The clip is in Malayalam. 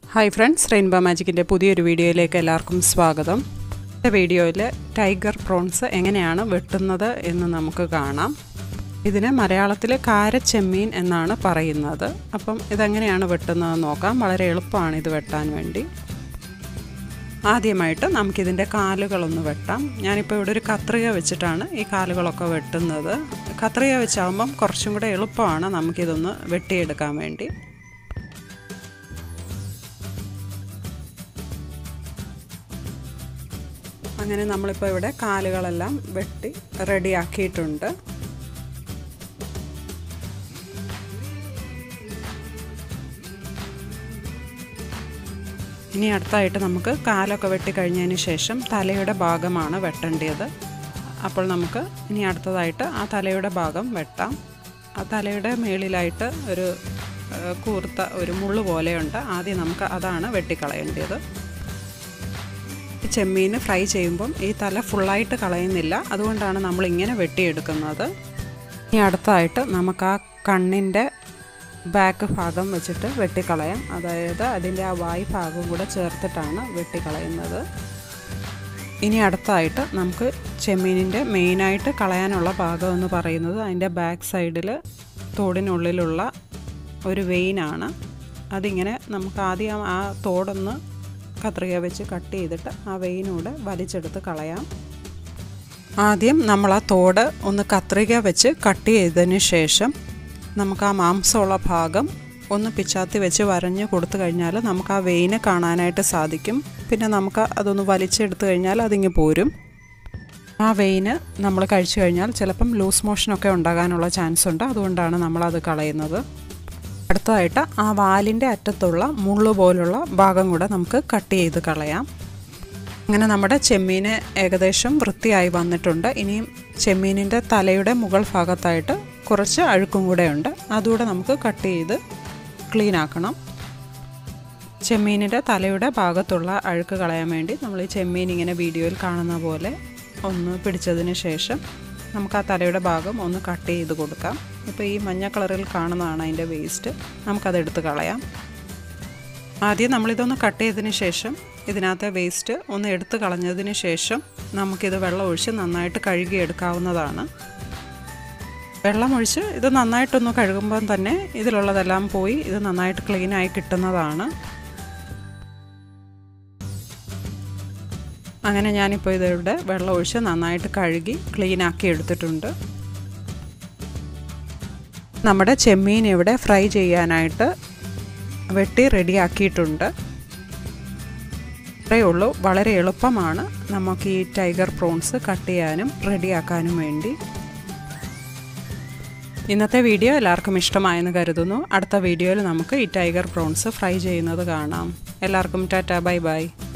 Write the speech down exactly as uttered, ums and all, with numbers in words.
ഹായ് ഫ്രണ്ട്സ്, റെയിൻബോ മാജിക്കിൻ്റെ പുതിയൊരു വീഡിയോയിലേക്ക് എല്ലാവർക്കും സ്വാഗതം. ഈ വീഡിയോയിൽ ടൈഗർ പ്രോൺസ് എങ്ങനെയാണ് വെട്ടുന്നത് എന്ന് നമുക്ക് കാണാം. ഇതിന് മലയാളത്തിൽ കാരച്ചെമ്മീൻ എന്നാണ് പറയുന്നത്. അപ്പം ഇതെങ്ങനെയാണ് വെട്ടുന്നത് നോക്കാം. വളരെ എളുപ്പമാണ് ഇത് വെട്ടാൻ വേണ്ടി. ആദ്യമായിട്ട് നമുക്കിതിൻ്റെ കാലുകളൊന്ന് വെട്ടാം. ഞാനിപ്പോൾ ഇവിടെ ഒരു കത്രിക വെച്ചിട്ടാണ് ഈ കാലുകളൊക്കെ വെട്ടുന്നത്. കത്രിക വെച്ചാകുമ്പം കുറച്ചും കൂടെ എളുപ്പമാണ് നമുക്കിതൊന്ന് വെട്ടിയെടുക്കാൻ വേണ്ടി. അങ്ങനെ നമ്മളിപ്പോൾ ഇവിടെ കാലുകളെല്ലാം വെട്ടി റെഡിയാക്കിയിട്ടുണ്ട്. ഇനി അടുത്തായിട്ട് നമുക്ക് കാലൊക്കെ വെട്ടി കഴിഞ്ഞതിന് ശേഷം തലയുടെ ഭാഗമാണ് വെട്ടേണ്ടത്. അപ്പോൾ നമുക്ക് ഇനി അടുത്തതായിട്ട് ആ തലയുടെ ഭാഗം വെട്ടാം. ആ തലയുടെ മേളിലായിട്ട് ഒരു കൂർത്ത ഒരു മുള്ളു പോലെയുണ്ട്. ആദ്യം നമുക്ക് അതാണ് വെട്ടിക്കളയേണ്ടത്. ചെമ്മീൻ ഫ്രൈ ചെയ്യുമ്പം ഈ തല ഫുള്ളായിട്ട് കളയുന്നില്ല, അതുകൊണ്ടാണ് നമ്മളിങ്ങനെ വെട്ടിയെടുക്കുന്നത്. ഇനി അടുത്തായിട്ട് നമുക്ക് ആ കണ്ണിൻ്റെ ബാക്ക് ഭാഗം വെച്ചിട്ട് വെട്ടിക്കളയാം. അതായത് അതിൻ്റെ ആ വായ് ഭാഗം കൂടെ ചേർത്തിട്ടാണ് വെട്ടിക്കളയുന്നത്. ഇനി അടുത്തായിട്ട് നമുക്ക് ചെമ്മീനിൻ്റെ മെയിനായിട്ട് കളയാനുള്ള ഭാഗം എന്ന് പറയുന്നത് അതിൻ്റെ ബാക്ക് സൈഡിൽ തോടിനുള്ളിലുള്ള ഒരു വെയിനാണ്. അതിങ്ങനെ നമുക്ക് ആദ്യം ആ തോടൊന്ന് കത്രിക വെച്ച് കട്ട് ചെയ്തിട്ട് ആ വെയിനൂടെ വലിച്ചെടുത്ത് കളയാം. ആദ്യം നമ്മൾ ആ തോട് ഒന്ന് കത്രിക വെച്ച് കട്ട് ചെയ്തതിന് ശേഷം നമുക്ക് ആ മാംസമുള്ള ഭാഗം ഒന്ന് പിച്ചാത്തി വെച്ച് വരഞ്ഞ് കൊടുത്തു കഴിഞ്ഞാൽ നമുക്ക് ആ വെയിന് കാണാനായിട്ട് സാധിക്കും. പിന്നെ നമുക്ക് അതൊന്ന് വലിച്ചെടുത്ത് കഴിഞ്ഞാൽ അതിങ്ങ് പോരും. ആ വെയിന് നമ്മൾ കഴിച്ചു കഴിഞ്ഞാൽ ചിലപ്പം ലൂസ് മോഷനൊക്കെ ഉണ്ടാകാനുള്ള ചാൻസ് ഉണ്ട്. അതുകൊണ്ടാണ് നമ്മളത് കളയുന്നത്. അടുത്തതായിട്ട് ആ വാലിൻ്റെ അറ്റത്തുള്ള മുള്ളു പോലുള്ള ഭാഗം കൂടെ നമുക്ക് കട്ട് ചെയ്ത് കളയാം. അങ്ങനെ നമ്മുടെ ചെമ്മീൻ ഏകദേശം വൃത്തിയായി വന്നിട്ടുണ്ട്. ഇനിയും ചെമ്മീനിൻ്റെ തലയുടെ മുകൾ ഭാഗത്തായിട്ട് കുറച്ച് അഴുക്കും കൂടെ ഉണ്ട്. അതുകൂടെ നമുക്ക് കട്ട് ചെയ്ത് ക്ലീൻ ആക്കണം. ചെമ്മീനിൻ്റെ തലയുടെ ഭാഗത്തുള്ള അഴുക്ക് കളയാൻ വേണ്ടി നമ്മൾ ഈ ചെമ്മീൻ ഇങ്ങനെ വീഡിയോയിൽ കാണുന്ന പോലെ ഒന്ന് പിടിച്ചതിന് ശേഷം നമുക്ക് ആ തലയുടെ ഭാഗം ഒന്ന് കട്ട് ചെയ്ത് കൊടുക്കാം. ഇപ്പോൾ ഈ മഞ്ഞ കളറിൽ കാണുന്നതാണ് അതിൻ്റെ വേസ്റ്റ്. നമുക്കതെടുത്ത് കളയാം. ആദ്യം നമ്മളിതൊന്ന് കട്ട് ചെയ്തതിന് ശേഷം ഇതിനകത്തെ വേസ്റ്റ് ഒന്ന് എടുത്ത് കളഞ്ഞതിന് ശേഷം നമുക്കിത് വെള്ളമൊഴിച്ച് നന്നായിട്ട് കഴുകിയെടുക്കാവുന്നതാണ്. വെള്ളമൊഴിച്ച് ഇത് നന്നായിട്ടൊന്ന് കഴുകുമ്പം തന്നെ ഇതിലുള്ളതെല്ലാം പോയി ഇത് നന്നായിട്ട് ക്ലീനായി കിട്ടുന്നതാണ്. അങ്ങനെ ഞാനിപ്പോൾ ഇതിവിടെ വെള്ളമൊഴിച്ച് നന്നായിട്ട് കഴുകി ക്ലീനാക്കി എടുത്തിട്ടുണ്ട്. നമ്മുടെ ചെമ്മീൻ ഇവിടെ ഫ്രൈ ചെയ്യാനായിട്ട് വെട്ടി റെഡിയാക്കിയിട്ടുണ്ട്. ഇത്രയേ ഉള്ളൂ. വളരെ എളുപ്പമാണ് നമുക്ക് ഈ ടൈഗർ പ്രോൺസ് കട്ട് ചെയ്യാനും റെഡിയാക്കാനും വേണ്ടി. ഇന്നത്തെ വീഡിയോ എല്ലാവർക്കും ഇഷ്ടമായെന്ന് കരുതുന്നു. അടുത്ത വീഡിയോയിൽ നമുക്ക് ഈ ടൈഗർ പ്രോൺസ് ഫ്രൈ ചെയ്യുന്നത് കാണാം. എല്ലാവർക്കും ടാറ്റ, ബൈ ബൈ.